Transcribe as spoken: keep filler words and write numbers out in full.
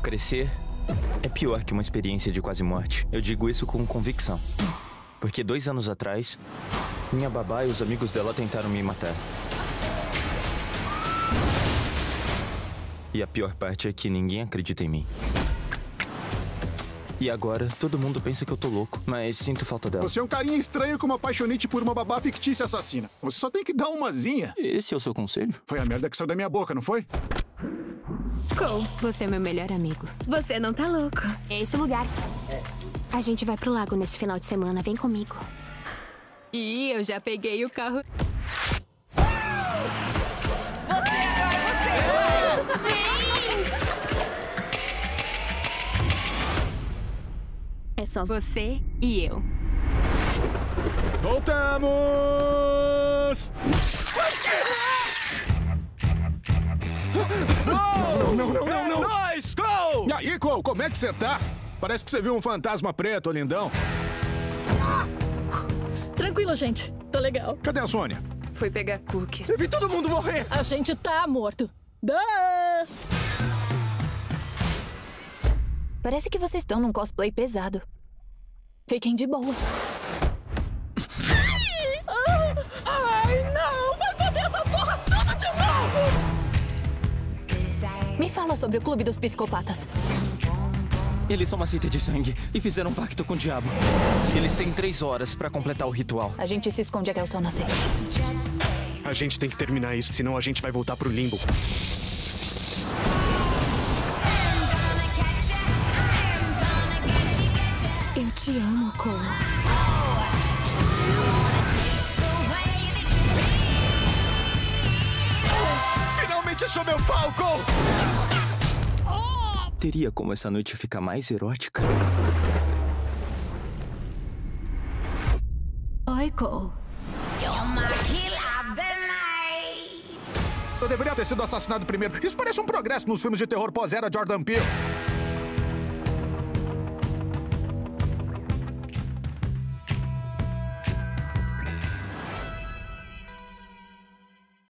crescer é pior que uma experiência de quase morte. Eu digo isso com convicção. Porque dois anos atrás, minha babá e os amigos dela tentaram me matar. E a pior parte é que ninguém acredita em mim. E agora, todo mundo pensa que eu tô louco, mas sinto falta dela. Você é um carinha estranho com uma apaixonite por uma babá fictícia assassina. Você só tem que dar umazinha. Esse é o seu conselho? Foi a merda que saiu da minha boca, não foi? Cole, você é meu melhor amigo. Você não tá louco. É esse o lugar. A gente vai pro lago nesse final de semana, vem comigo. E eu já peguei o carro. É só você e eu. Voltamos! Não, não, não, não, não! Nós, Cole! E aí, Cole, como é que você tá? Parece que você viu um fantasma preto, lindão. Tranquilo, gente. Tô legal. Cadê a Sônia? Fui pegar cookies. Eu vi todo mundo morrer! A gente tá morto. Duh! Parece que vocês estão num cosplay pesado. Fiquem de boa. Ai, ah, ai, não! Vai foder essa porra tudo de novo! Me fala sobre o Clube dos Psicopatas. Eles são uma seita de sangue e fizeram um pacto com o diabo. Eles têm três horas pra completar o ritual. A gente se esconde até o sol nascer. A gente tem que terminar isso, senão a gente vai voltar pro limbo. Eu te amo, Cole. Finalmente achou meu pau, Cole! Teria como essa noite ficar mais erótica? Oi, Cole. Eu deveria ter sido assassinado primeiro. Isso parece um progresso nos filmes de terror pós-era Jordan Peele.